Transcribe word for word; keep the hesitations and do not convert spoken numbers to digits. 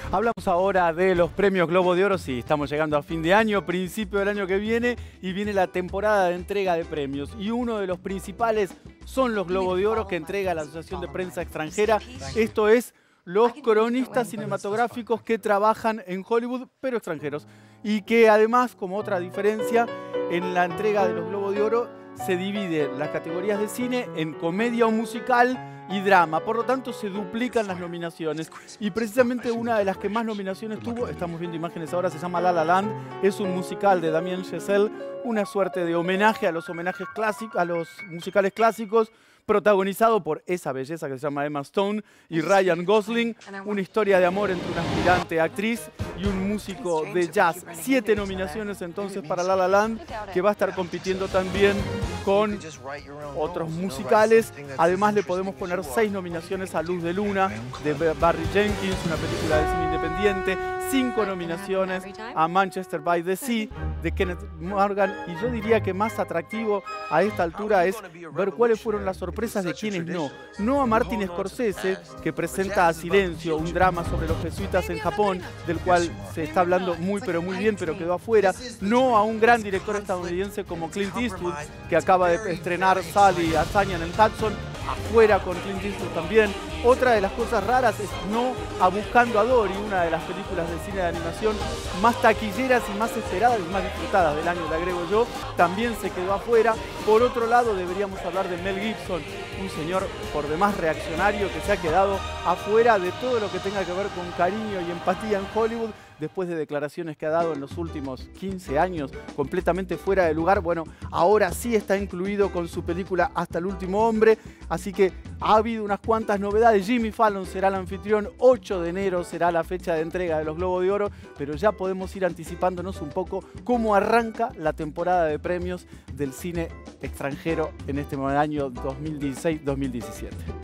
Hablamos ahora de los premios Globo de Oro. Sí, estamos llegando a fin de año, principio del año que viene, y viene la temporada de entrega de premios. Y uno de los principales son los Globo de Oro que entrega la Asociación de Prensa Extranjera. Esto es los cronistas cinematográficos que trabajan en Hollywood, pero extranjeros. Y que además, como otra diferencia, en la entrega de los Globo de Oro se divide las categorías de cine en comedia o musical y drama. Por lo tanto, se duplican las nominaciones. Y precisamente una de las que más nominaciones tuvo, estamos viendo imágenes ahora, se llama La La Land. Es un musical de Damien Chazelle, una suerte de homenaje a los homenajes clásicos, a los musicales clásicos, protagonizado por esa belleza que se llama Emma Stone y Ryan Gosling. Una historia de amor entre una aspirante actriz y un músico de jazz. Siete nominaciones entonces para La La Land, que va a estar compitiendo también con otros musicales. Además le podemos poner seis nominaciones a Luz de Luna, de Barry Jenkins, una película de cine independiente. Cinco nominaciones a Manchester by the Sea, de Kenneth Morgan. Y yo diría que más atractivo a esta altura es ver cuáles fueron las sorpresas de quienes no. No a Martin Scorsese, que presenta A Silencio, un drama sobre los jesuitas en Japón, del cual se está hablando muy pero muy bien, pero quedó afuera. No a un gran director estadounidense como Clint Eastwood, que acaba de estrenar Sally, Hazaña en el Hudson, afuera con Clint Eastwood también. Otra de las cosas raras es no a Buscando a Dory, una de las películas de cine de animación más taquilleras y más esperadas y más disfrutadas del año, le agrego yo, también se quedó afuera. Por otro lado, deberíamos hablar de Mel Gibson, un señor por demás reaccionario que se ha quedado afuera de todo lo que tenga que ver con cariño y empatía en Hollywood, después de declaraciones que ha dado en los últimos quince años, completamente fuera de lugar. Bueno, ahora sí está incluido con su película Hasta el último hombre, así que ha habido unas cuantas novedades. Jimmy Fallon será el anfitrión, ocho de enero será la fecha de entrega de los Globos de Oro, pero ya podemos ir anticipándonos un poco cómo arranca la temporada de premios del cine extranjero en este año dos mil dieciséis dos mil diecisiete.